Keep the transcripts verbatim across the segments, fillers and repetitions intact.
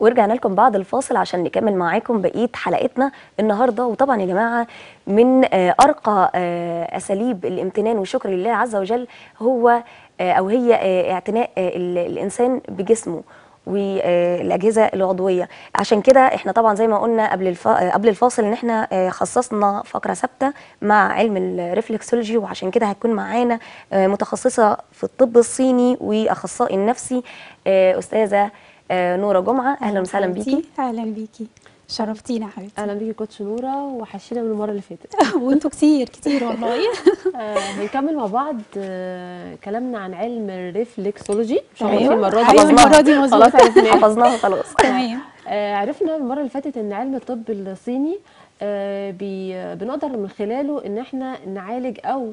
ورجعنا لكم بعد الفاصل عشان نكمل معاكم بقيه حلقتنا النهارده. وطبعا يا جماعه من ارقى اساليب الامتنان والشكر لله عز وجل هو او هي اعتناء الانسان بجسمه والاجهزه العضويه. عشان كده احنا طبعا زي ما قلنا قبل الف... قبل الفاصل ان احنا خصصنا فقره ثابته مع علم الريفلكسولوجي، وعشان كده هتكون معانا متخصصه في الطب الصيني واخصائي النفسي استاذه نوره جمعه. اهلا وسهلا بيكي. اهلا بيكي، شرفتينا يا حبيبتي. اهلا بيكي كوتش نوره، وحشينا من المره اللي فاتت. وانتوا كتير كتير والله. آه هنكمل مع بعض آه كلامنا عن علم الريفلكسولوجي. مش عارفين المره دي المره دي خلاص عرفناها حفظناها خلاص. تمام. آه عرفنا المره اللي فاتت ان علم الطب الصيني آه بي بنقدر من خلاله ان احنا نعالج او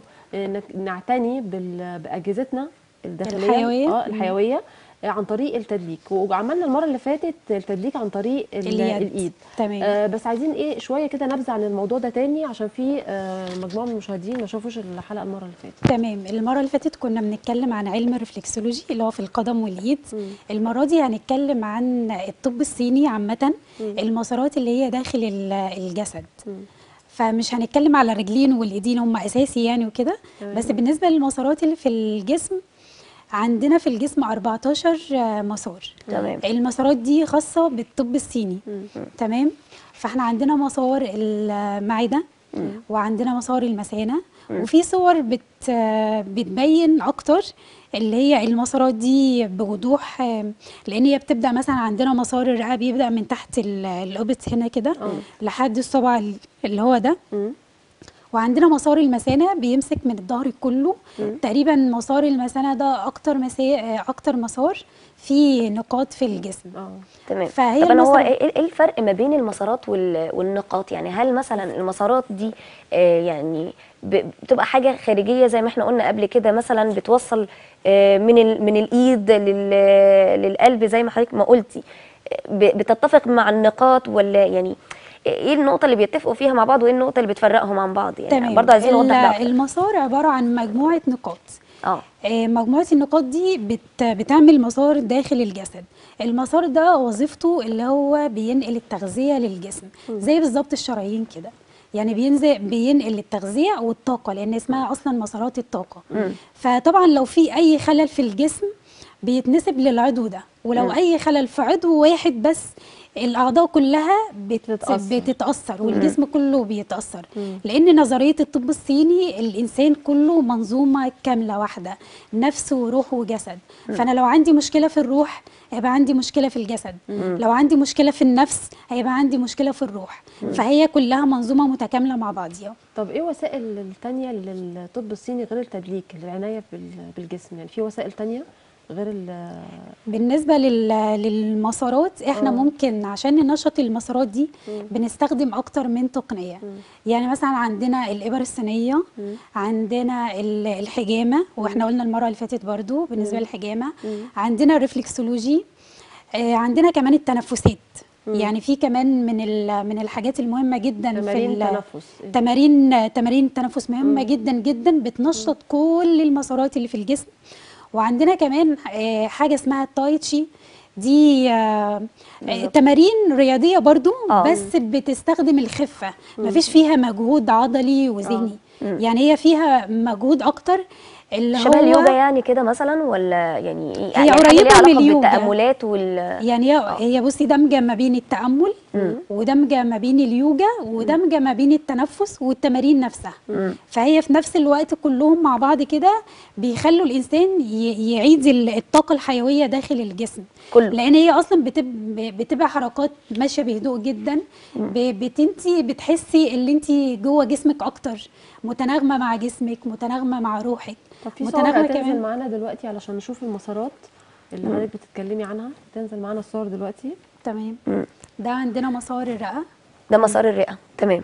نعتني باجهزتنا الداخليه الحيويه اه الحيويه عن طريق التدليك. وعملنا المره اللي فاتت التدليك عن طريق اليد, الإيد. تمام. آه بس عايزين ايه شويه كده نبذه عن الموضوع ده تاني، عشان في آه مجموعه من المشاهدين ما شافوش الحلقه المره اللي فاتت. تمام. المره اللي فاتت كنا بنتكلم عن علم الرفلكسولوجي اللي هو في القدم واليد. م. المره دي هنتكلم عن الطب الصيني عامه، المسارات اللي هي داخل الجسد. م. فمش هنتكلم على الرجلين والايدين، هم اساسي يعني وكده. بس بالنسبه للمسارات اللي في الجسم، عندنا في الجسم أربعتاشر مسار. تمام. المسارات دي خاصة بالطب الصيني. مم. تمام. فاحنا عندنا مسار المعدة، مم. وعندنا مسار المثانة، مم. وفي صور بت بتبين أكتر اللي هي المسارات دي بوضوح، لأن هي بتبدأ مثلا عندنا مسار الرئة بيبدأ من تحت الأوبت هنا كده لحد الصبع اللي هو ده. مم. وعندنا مسار المثانه بيمسك من الظهر كله. م. تقريبا مسار المثانه ده اكتر مسا... اكتر مسار فيه نقاط في الجسم. اه تمام. فهي طب المسار... هو ايه الفرق ما بين المسارات وال... والنقاط؟ يعني هل مثلا المسارات دي آه يعني بتبقى حاجه خارجيه زي ما احنا قلنا قبل كده، مثلا بتوصل آه من ال... من الايد لل... للقلب زي ما حضرتك ما قلتي، بتتفق مع النقاط، ولا يعني ايه النقطه اللي بيتفقوا فيها مع بعض وايه النقطه اللي بتفرقهم عن بعض؟ يعني برضه عايزين نوضح ده. المسار عباره عن مجموعه نقاط. اه مجموعه النقاط دي بت بتعمل مسار داخل الجسد. المسار ده وظيفته اللي هو بينقل التغذيه للجسم، م. زي بالظبط الشرايين كده، يعني بينزل بينقل التغذيه والطاقه، لان اسمها اصلا مسارات الطاقه. م. فطبعا لو في اي خلل في الجسم بيتنسب للعضو ده، ولو م. اي خلل في عضو واحد بس الاعضاء كلها بتتأثر, بتتأثر والجسم كله بيتأثر. مم. لان نظريه الطب الصيني الانسان كله منظومه كامله واحده، نفس وروح وجسد. مم. فانا لو عندي مشكله في الروح هيبقى عندي مشكله في الجسد. مم. لو عندي مشكله في النفس هيبقى عندي مشكله في الروح. مم. فهي كلها منظومه متكامله مع بعضيها. طب ايه وسائل التانية للطب الصيني غير التدليك للعنايه بالجسم؟ يعني في وسائل تانية غير بالنسبه للمسارات؟ احنا أوه. ممكن عشان ننشط المسارات دي مم. بنستخدم اكتر من تقنيه. مم. يعني مثلا عندنا الابر الصينيه، مم. عندنا الحجامه، واحنا قلنا المره اللي فاتت برضو بالنسبه مم. للحجامه. مم. عندنا الريفلكسولوجي، آه عندنا كمان التنفسات. مم. يعني في كمان من من الحاجات المهمه جدا تمارين في التنفس. تمارين تمارين التنفس مهمه مم. جدا جدا، بتنشط مم. كل المسارات اللي في الجسم. وعندنا كمان حاجه اسمها التاي تشي، دي تمارين رياضيه برضو أوه. بس بتستخدم الخفه، مفيش فيها مجهود عضلي وذهني. يعني هي فيها مجهود اكتر، اللي شبه هو اليوجا يعني كده مثلا، ولا يعني هي يعني قريبه من اليوجا بالتأملات وال يعني هي, هي بصي دمجه ما بين التأمل مم. ودمجه ما بين اليوجا ودمجه ما بين التنفس والتمارين نفسها. مم. فهي في نفس الوقت كلهم مع بعض كده بيخلوا الانسان يعيد الطاقه الحيويه داخل الجسم كله، لان هي اصلا بتبقى بتبقى حركات ماشيه بهدوء جدا. بتنتي بتحسي ان انت جوه جسمك اكتر، متناغمه مع جسمك، متناغمه مع روحك. طب في صور هتنزل معانا دلوقتي علشان نشوف المسارات اللي حضرتك بتتكلمي عنها، تنزل معانا الصور دلوقتي. تمام. مم. ده عندنا مسار الرئه، ده مسار الرئه. تمام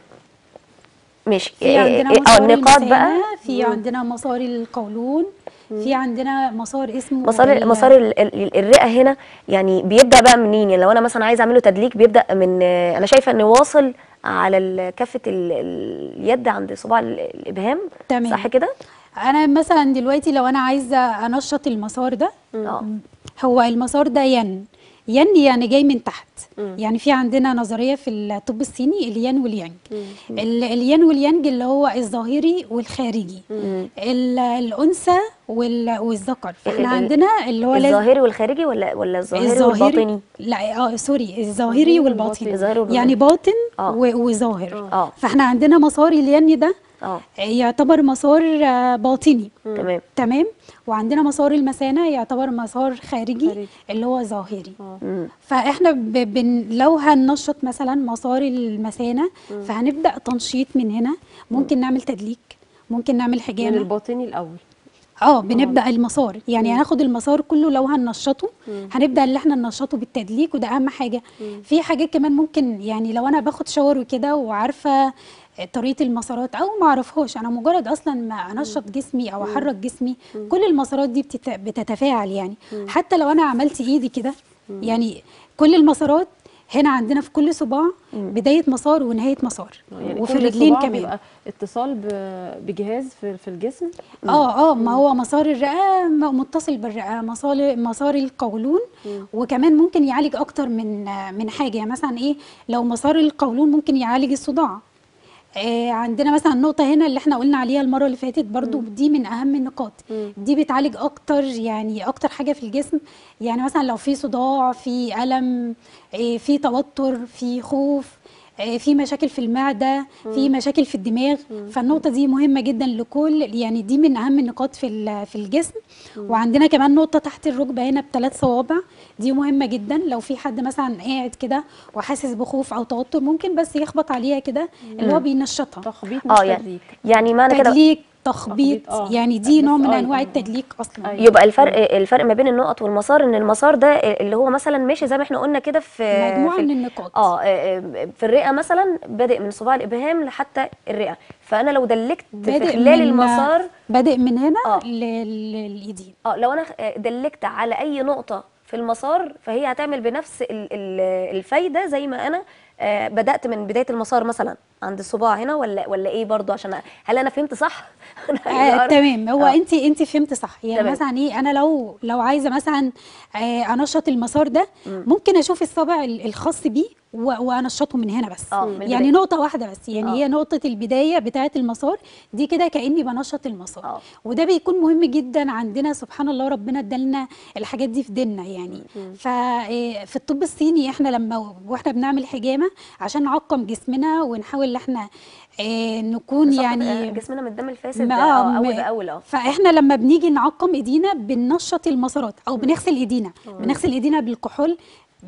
ماشي. في عندنا إيه مسار النقاط بقى، في مم. عندنا مسار القولون، في عندنا مسار اسمه مسار مسار الرئه هنا. يعني بيبدا بقى منين؟ يعني لو انا مثلا عايزه اعمله تدليك بيبدا من، انا شايفه انه واصل على كافه اليد عند صباع الابهام. تمام. صح كده؟ انا مثلا دلوقتي لو انا عايزه انشط المسار ده، م. هو المسار ده ين ين يعني جاي من تحت. مم. يعني في عندنا نظريه في الطب الصيني الين واليانج. مم. ال- الين واليانج اللي هو الظاهري والخارجي، مم. ال- الانثى وال- والذكر. ال- فاحنا ال- عندنا اللي هو لازم الظاهري والخارجي ولا ولا الظاهري الظاهري، والباطني؟ لا اه سوري، الظاهري الظاهري والباطني. الظاهري والباطني. يعني باطن آه. و- وظاهر. اه فاحنا عندنا مسار الين ده اه يعتبر مسار آه، باطني. تمام. تمام. وعندنا مسار المثانه يعتبر مسار خارجي خارجي. اللي هو ظاهري. اه مم. فاحنا ب... بن... لو هننشط مثلا مسار المثانه فهنبدا تنشيط من هنا. ممكن نعمل تدليك، ممكن نعمل من حجامه. الباطني الاول. اه بنبدا المسار، يعني هناخد المسار كله لو هننشطه. هنبدا اللي احنا ننشطه بالتدليك، وده اهم حاجه. في حاجات كمان ممكن، يعني لو انا باخد شاور وكده وعارفه طريقه المسارات او ما اعرفهاش، انا مجرد اصلا ما انشط جسمي او احرك جسمي كل المسارات دي بتت... بتتفاعل. يعني حتى لو انا عملت ايدي كده، يعني كل المسارات هنا عندنا في كل صباع بدايه مسار ونهايه مسار. يعني وفي كل الرجلين صباع كمان. بيبقى اتصال ب- بجهاز في في الجسم. اه اه ما هو مسار الرئه م- متصل بالرئه، مسار مسار القولون. وكمان ممكن يعالج اكتر من من حاجه. يعني مثلا ايه، لو مسار القولون ممكن يعالج الصداع. آه عندنا مثلا نقطه هنا اللي احنا قلنا عليها المره اللي فاتت برضو، دي من اهم النقاط. دي بتعالج اكتر، يعني اكتر حاجه في الجسم. يعني مثلا لو في صداع، في الم، آه في توتر، في خوف، آه، في مشاكل في المعده، في مشاكل في الدماغ. فالنقطه دي مهمه جدا لكل، يعني دي من اهم النقاط في ال- في الجسم. وعندنا كمان نقطه تحت الركبه هنا بثلاث صوابع، دي مهمه جدا. لو في حد مثلا قاعد كده وحاسس بخوف او توتر، ممكن بس يخبط عليها كده اللي هو بينشطها. تخبيط مش اه يعني تدليك. يعني معنى كده تدليك، تخبيط، تخبيط، آه. يعني دي بس نوع من آه، انواع آه، آه. التدليك اصلا. أيوة. يبقى الفرق الفرق ما بين النقط والمسار، ان المسار ده اللي هو مثلا ماشي زي ما احنا قلنا كده في مجموعه في من ال- النقاط. اه آه، في الرئه مثلا بادئ من صباع الابهام لحتى الرئه، فانا لو دلكت في بادئ خلال من المسار بادئ من هنا آه. لل- للايدين. اه لو انا آه، دلكت على اي نقطه في المسار، فهي هتعمل بنفس ال- ال- الفايده زي ما انا آه، بدات من بدايه المسار مثلا عند الصباع هنا، ولا ولا ايه برضو؟ عشان أ- هل انا فهمت صح؟ أنا عايزة آه أعرف. تمام. هو آه. انت انت فهمت صح. يعني تمام. مثلا ايه، انا لو لو عايزه مثلا آه انشط المسار ده، ممكن اشوف الصابع ال- الخاص بيه و- وانشطه من هنا بس. آه، من يعني البداية. نقطه واحده بس، يعني آه. هي نقطه البدايه بتاعه المسار دي كده كاني بنشط المسار. آه. وده بيكون مهم جدا عندنا. سبحان الله، ربنا ادالنا الحاجات دي في ديننا. يعني ففي الطب الصيني احنا لما واحنا بنعمل حجامه عشان نعقم جسمنا ونحاول ان احنا آه نكون نشطب، يعني آه، جسمنا من الدم الفاسد ما- ده، آه، اه اول ما- باول. اه فاحنا لما بنيجي نعقم ايدينا بننشط المسارات او بنغسل ايدينا. بنغسل ايدينا بالكحول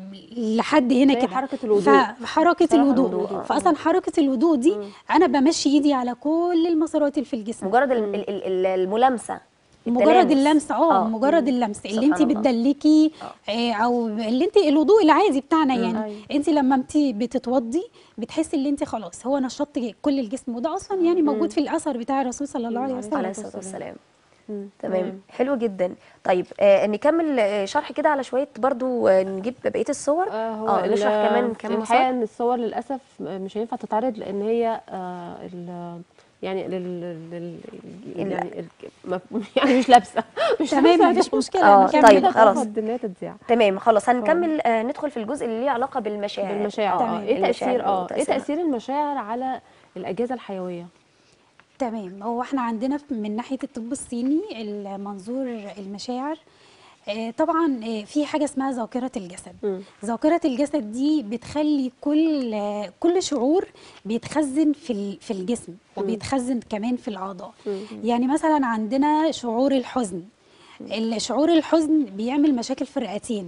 لحد هنا زي كده. حركة الوضوء. فحركه بصراحة الوضوء. الوضوء، آه. فاصلا حركه الوضوء دي انا بمشي ايدي على كل المسارات اللي في الجسم. مجرد ال- ال- ال- الملامسه، مجرد التلامس. اللمس. اه آه. مجرد اللمس اللي انت سبحان الله. بتدلكي آه او اللي انت الوضوء العادي بتاعنا. يعني أيوة. انت لما انت بتتوضي بتحسي ان انت خلاص هو نشطت كل الجسم. وده اصلا يعني موجود في الاثر بتاع الرسول صلى الله عليه وسلم. عليه الصلاه والسلام. مم. تمام، حلو جدا. طيب آه نكمل آه شرح كده على شويه برضو، آه نجيب بقيه الصور. آه هو اه نشرح ال- كمان كام الحقيقه مسار. ان الصور للاسف مش هينفع تتعرض، لان هي آه ال- يعني لل لل ال- يعني ال- ما- يعني مش لابسه مش تمام، لابسة مفيش هدوم. مشكله. آه، نكمل. طيب، كده خلاص. ترفض ان هي تتذاع. تمام خلاص، هنكمل آه ندخل في الجزء اللي ليه علاقه بالمشاعر. بالمشاعر. تمام. اه ايه المشاعر تاثير اه ايه وتأثيرها. تاثير المشاعر على الاجهزه الحيويه؟ تمام. هو احنا عندنا في- من ناحيه الطب الصيني المنظور المشاعر. آه، طبعا آه، في حاجه اسمها ذاكره الجسد. مم. ذاكره الجسد دي بتخلي كل آه، كل شعور بيتخزن في ال- في الجسم وبيتخزن كمان في الاعضاء. يعني مثلا عندنا شعور الحزن. الشعور الحزن بيعمل مشاكل في الرئتين.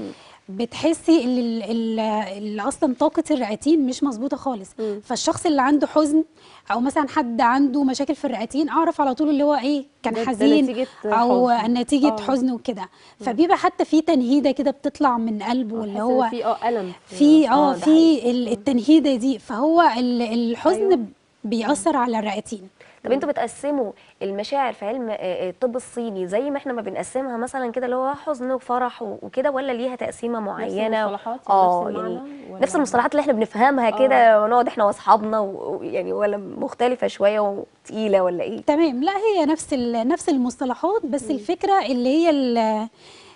بتحسي ان ال- ال- ال- اصلا طاقه الرئتين مش مظبوطه خالص. فالشخص اللي عنده حزن او مثلا حد عنده مشاكل في الرئتين، اعرف على طول اللي هو ايه، ده- كان ده حزين نتيجة او حزن. نتيجه آه. حزن وكده. فبيبقى حتى في تنهيده كده بتطلع من قلبه اللي تحس هو إن في اه الم في آه، اه ده في ال- التنهيده دي. فهو ال- الحزن أيوة. بيأثر على الرئتين. طب انتوا بتقسموا المشاعر في علم آه، آه، الطب الصيني زي ما احنا ما بنقسمها مثلا كده، اللي هو حزن وفرح و- وكده، ولا ليها تقسيمه معينه؟ المصطلحات؟ اه نفس المعنى يعني ولا- نفس المصطلحات اللي احنا بنفهمها كده ونقعد احنا واصحابنا و- ويعني، ولا مختلفه شويه وتقيله ولا ايه؟ تمام. لا، هي نفس ال- نفس المصطلحات، بس الفكره اللي هي ال-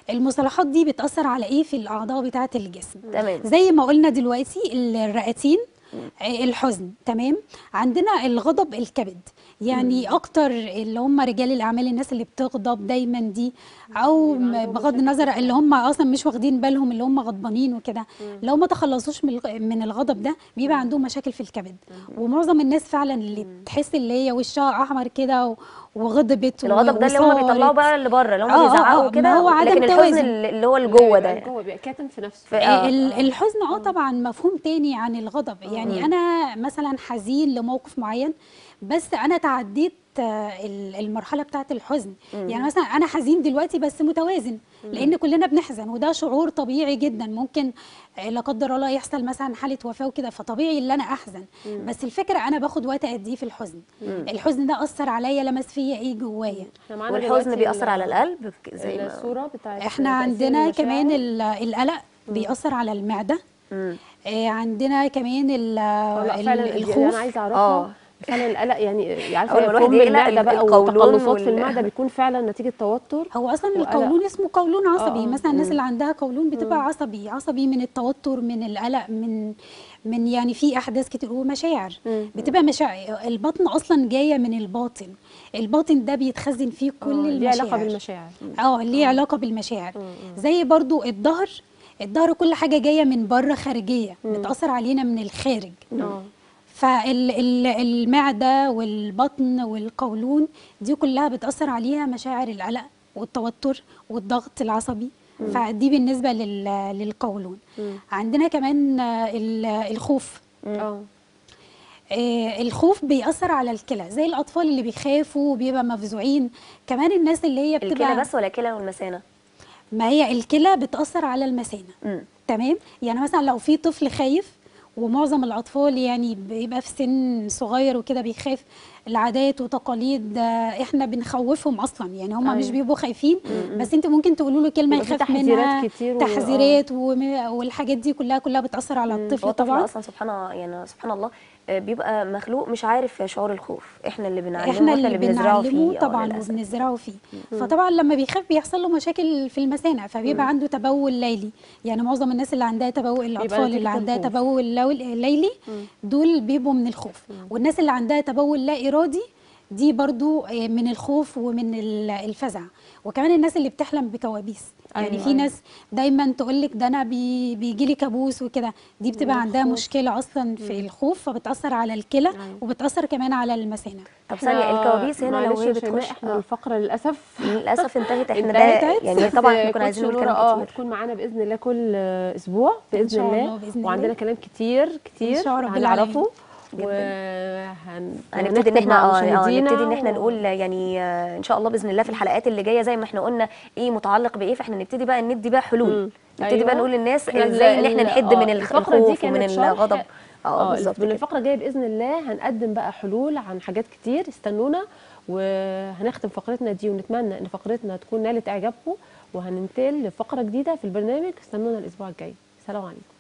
المصطلحات دي بتاثر على ايه في الاعضاء بتاعه الجسم؟ تمام. زي ما قلنا دلوقتي الرئتين، الحزن، تمام. عندنا الغضب، الكبد. يعني اكتر اللي هم رجال الاعمال، الناس اللي بتغضب دايما دي، او بغض النظر اللي هم اصلا مش واخدين بالهم اللي هم غضبانين وكده، لو ما تخلصوش من من الغضب ده بيبقى عندهم مشاكل في الكبد. ومعظم الناس فعلا اللي تحس اللي هي وشها احمر كده وغضبت الغضب ده اللي هم بيطلعوا بقى اللي بره، اللي هم آه بيزعقوا آه كده، هو عدم لكن الحزن توازن. اللي هو اللي جوه ده جوه بيبقى كاتم في نفسه. ف- آه. الحزن اه طبعا مفهوم تاني عن الغضب. يعني انا مثلا حزين لموقف معين، بس انا تعديت المرحله بتاعه الحزن. يعني مثلا انا حزين دلوقتي بس متوازن، لان كلنا بنحزن وده شعور طبيعي جدا. ممكن لا قدر الله يحصل مثلا حاله وفاه وكده، فطبيعي ان انا احزن. بس الفكره انا باخد وقت قد ايه في الحزن. الحزن ده اثر عليا، لمس فيا ايه جوايا. والحزن بيأثر على القلب زي ما الصوره بتاعت احنا عندنا كمان القلق بيأثر على المعده. آه عندنا كمان الخوف. انا عايزه اعرفها فعلا القلق. يعني عارفه فم المعده بقى والتقلصات وال... في المعده بيكون فعلا نتيجه توتر. هو اصلا القولون اسمه قولون عصبي. آه. مثلا الناس اللي عندها قولون بتبقى مم. عصبي عصبي من التوتر، من القلق، من من يعني في احداث كتير ومشاعر. مم. بتبقى مشاعر. البطن اصلا جايه من الباطن. الباطن ده بيتخزن فيه كل المشاعر. ليه علاقه بالمشاعر. اه ليه علاقه بالمشاعر. مم. زي برضو الظهر. الظهر كل حاجه جايه من بره خارجيه، مم. بتاثر علينا من الخارج. مم. فالمعده والبطن والقولون دي كلها بتاثر عليها مشاعر القلق والتوتر والضغط العصبي. مم. فدي بالنسبه للقولون. مم. عندنا كمان الخوف. اه الخوف بيأثر على الكلى، زي الأطفال اللي بيخافوا وبيبقى مفزوعين. كمان الناس اللي هي بتبقى الكلى بس ولا الكلى والمثانة؟ ما هي الكلى بتأثر على المثانة. مم. تمام. يعني مثلا لو في طفل خايف، ومعظم الأطفال يعني بيبقى في سن صغير وكده بيخاف، العادات وتقاليد احنا بنخوفهم اصلا. يعني هم أيوة. مش بيبقوا خايفين، مم. بس انت ممكن تقولوا له كلمه يخاف منها. كتير تحذيرات والحاجات دي كلها كلها بتاثر على الطفل. طبعا اصلا سبحان يعني سبحان الله بيبقى مخلوق مش عارف شعور الخوف. احنا اللي بنعلمه، احنا اللي, اللي بنزرعه فيه طبعا وبنزرعه فيه. مم. فطبعا لما بيخاف بيحصل له مشاكل في المثانه، فبيبقى مم. عنده تبول ليلي. يعني معظم الناس اللي عندها تبول، الاطفال اللي عندها تبول ليلي دول بيبقوا من الخوف. مم. والناس اللي عندها تبول لا ارادي دي برضو من الخوف ومن الفزع. وكمان الناس اللي بتحلم بكوابيس. يعني أيوة في ناس دايما تقول لك ده انا بي بيجي لي كابوس وكده، دي بتبقى عندها مشكله اصلا في الخوف، فبتاثر على الكلى. أيوة. وبتاثر كمان على المثانه. طب ثانيه، الكوابيس هنا لو هي بتخش احنا الفقره للاسف للاسف انتهت. احنا ده يعني طبعا كنا عايزين نقول كلام كتير. اه هتكون معانا باذن الله كل اسبوع باذن الله, بإذن وعندنا الله. كلام كتير كتير هنعرفه. وهنبتدي ان احنا اه نبتدي ان احنا نقول يعني آه ان شاء الله باذن الله في الحلقات اللي جايه زي ما احنا قلنا ايه متعلق بايه، فاحنا نبتدي بقى ندي بقى حلول. مم. نبتدي أيوة. بقى نقول للناس ازاي ان احنا نحد من الخوف ومن الغضب. اه بالظبط. من الفقره الجايه باذن الله هنقدم بقى حلول عن حاجات كتير. استنونا وهنختم فقرتنا دي، ونتمنى ان فقرتنا تكون نالت اعجابكم، وهننتقل لفقره جديده في البرنامج. استنونا الاسبوع الجاي. سلام عليكم.